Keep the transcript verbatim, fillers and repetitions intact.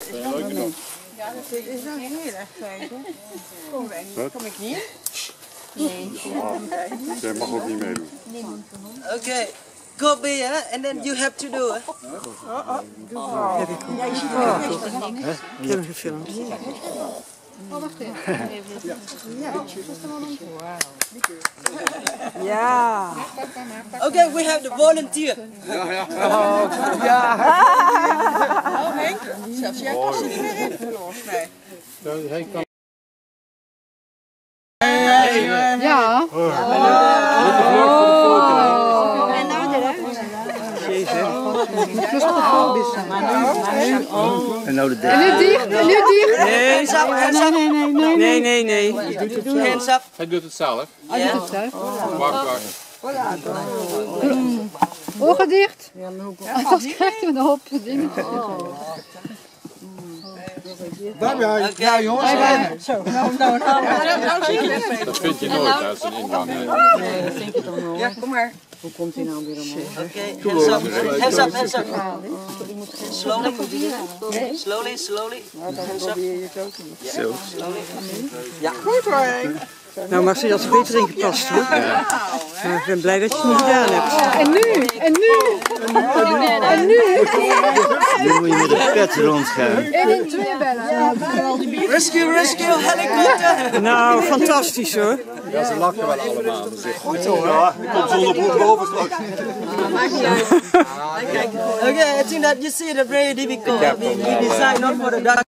Ja, dat is wel heel erg fijn. Kom, kom ik hier? Nee. Jij mag ook niet meedoen. Oké, okay. Go beer and then you have to do it. Oh, oh. Heb ik hem. Ik heb hem gefilmd. Oh, wacht even. Ja. Oké, okay, we have the volunteer. Ja, ja. Oh, ja. Oh, Henk. Zelfs jij past er niet meer in, volgens mij. Henk kan. Ja. Oh. En nou eruit. En nou de derde. En nu dicht, en nu dicht. Hands up, hands up. Nee, nee, nee, nee. Nee, nee, nee. Hands up. Hij doet het zelf. Hij doet het zelf. Wacht, wacht. Ogen dicht. Anders krijgt hij een hoop dingen. Oké, okay. jongens. Zo, nou, nou, nou. Dat vind je nooit als een invanger. Nee, dat denk ik toch wel. Ja, kom maar. Hoe komt hij nou weer omhoog? Oké, hands up, hands up, hands up. Slowly, slowly, slowly. Hands up. Zo. Ja. Goed hoor. Nou, Marcel, je had er beter in gepast hoor. Ja. Maar ik ben blij dat je het niet gedaan hebt. En nu? En nu? En nu? Nu moet je met de pet rondgaan. één één twee bellen. Rescue, rescue, helikopter. Nou, fantastisch hoor. Ja, ze lachen wel allemaal. Goed zo, ja. Je komt zonder broek boven straks. Okay, I think that you see the very difficult. We, we design not for the dark.